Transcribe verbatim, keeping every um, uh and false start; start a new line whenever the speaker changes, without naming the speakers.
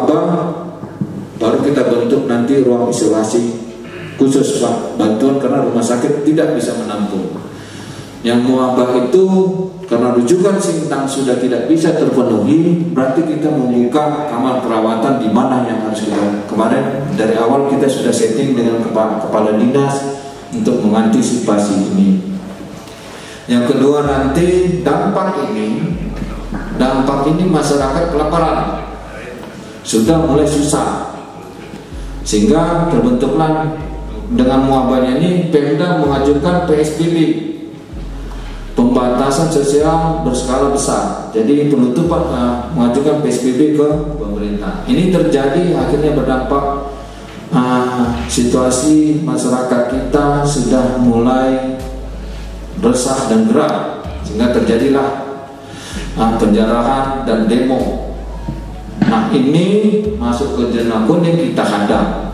wabah, baru kita bentuk nanti ruang isolasi khusus Pak, bantuan karena rumah sakit tidak bisa menampung. Yang wabah itu karena rujukan Sintang sudah tidak bisa terpenuhi, berarti kita membuka kamar perawatan di mana yang harus kita. Kemarin dari awal kita sudah setting dengan kepala, kepala dinas untuk mengantisipasi ini. Yang kedua nanti dampak ini, dampak ini masyarakat kelaparan sudah mulai susah, sehingga terbentuklah dengan wabahnya ini Pemda mengajukan P S B B, pembatasan sosial berskala besar. Jadi penutupan uh, mengajukan P S B B ke pemerintah. Ini terjadi akhirnya berdampak uh, situasi masyarakat kita sudah mulai resah dan gerak, sehingga terjadilah uh, penjarahan dan demo. Nah ini masuk ke zona kuning kita hadang.